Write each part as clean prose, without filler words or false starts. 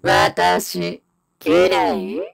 私、嫌い？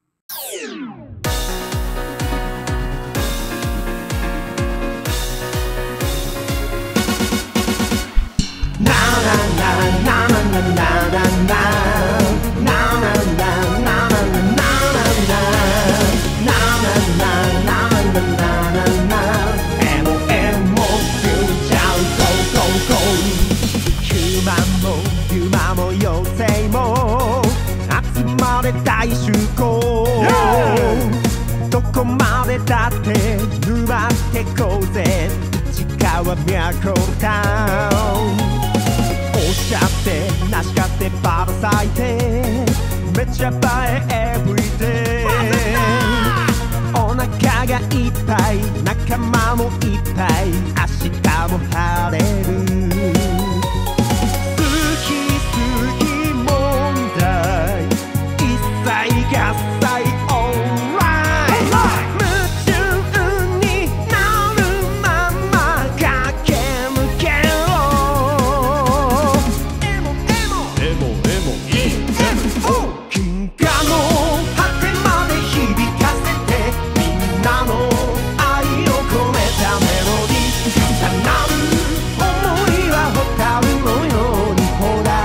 大集合、どこまでだって沼ってこうぜ市川都タウン。おっしゃってなしかってバラ咲いてめちゃ映えエブリデイ。お腹がいっぱい仲間もいっぱい明日も晴れる。好き好き問題合切オーライ。夢中になるまま駆け抜けろ。エモエモエモエモ EMO。 銀河の果てまで響かせてみんなの愛を込めたメロディー。重なる想いは蛍のようにほら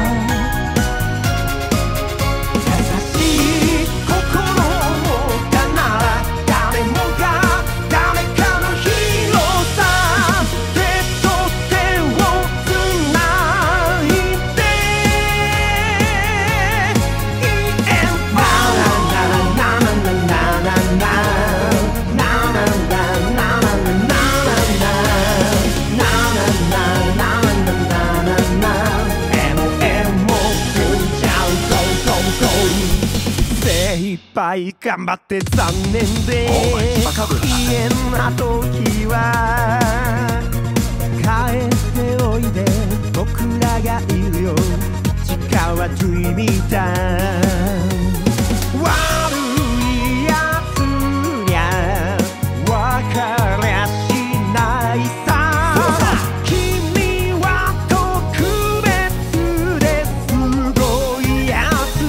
頑張って残念で嫌な時は帰っておいで僕らがいるよ。市川Dreamy Town。悪いやつにゃ別れしないさ。君は特別ですごいやつ。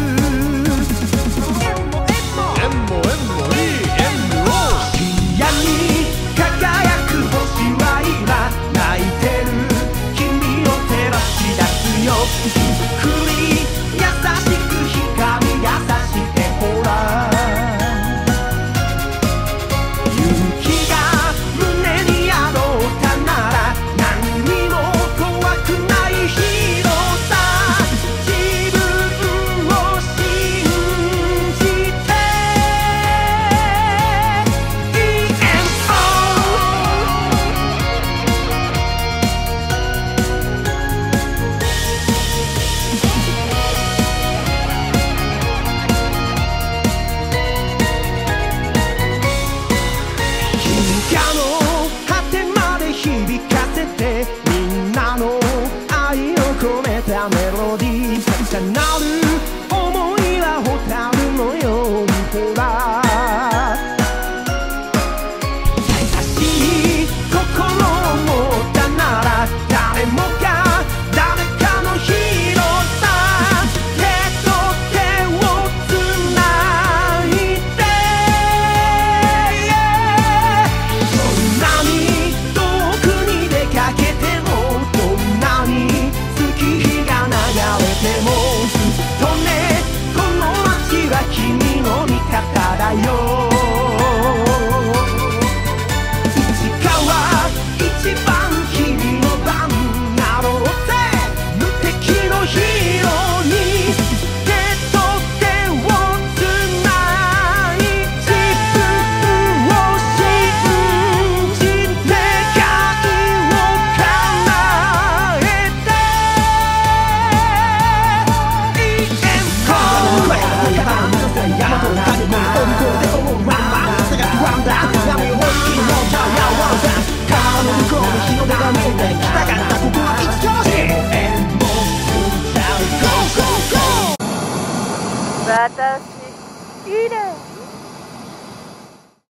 ゆっくり優しく光が差してほら。勇気が胸に宿ったなら何にも怖くないヒーローさ。自分を信じて EMO。みんなの愛を込めたメロディー。重なる想いは蛍のようにほら。優しい心を持ったなら誰もが誰かのヒーローさ。手と手をつないでどんなに遠くに出かけてもどんなに月日が流れてもずっとねこの街は君の味方だよ。市川一番君の番なろうぜ。無敵のヒーローに手と手をつない自分を信じて願いを叶えて EMO。 山と谷も飛び越えて思うまま世界不安だ。波を思いっきり乗っちゃうやわらか。川の向こうに日の出が見えてきたかった。ここは市川市。 私、嫌い。